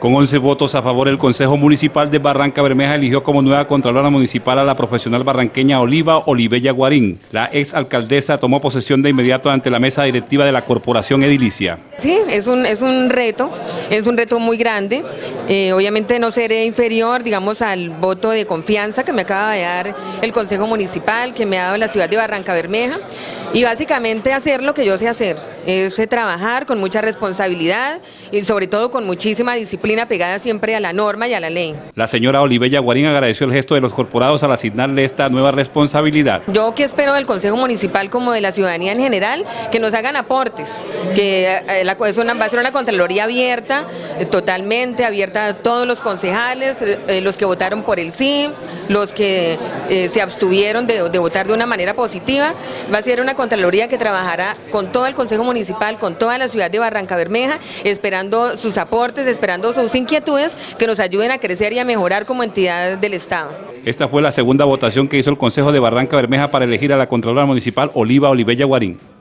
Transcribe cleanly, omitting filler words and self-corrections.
Con 11 votos a favor, el Consejo Municipal de Barranca Bermeja eligió como nueva Contralora Municipal a la profesional barranqueña Oliva Olivella Guarín. La exalcaldesa tomó posesión de inmediato ante la mesa directiva de la Corporación Edilicia. Sí, es un reto muy grande. Obviamente no seré inferior, digamos, al voto de confianza que me acaba de dar el Consejo Municipal, que me ha dado la ciudad de Barranca Bermeja. Y básicamente hacer lo que yo sé hacer, es trabajar con mucha responsabilidad y sobre todo con muchísima disciplina pegada siempre a la norma y a la ley. La señora Olivella Guarín agradeció el gesto de los corporados al asignarle esta nueva responsabilidad. Yo que espero del Consejo Municipal como de la ciudadanía en general, que nos hagan aportes, que va a ser una Contraloría abierta, totalmente abierta a todos los concejales, los que votaron por el sí, los que se abstuvieron de votar de una manera positiva. Va a ser una Contraloría que trabajará con todo el Consejo Municipal, con toda la ciudad de Barranca Bermeja, esperando sus aportes, esperando sus inquietudes que nos ayuden a crecer y a mejorar como entidad del Estado. Esta fue la segunda votación que hizo el Consejo de Barranca Bermeja para elegir a la Contralora Municipal Oliva Olivella Guarín.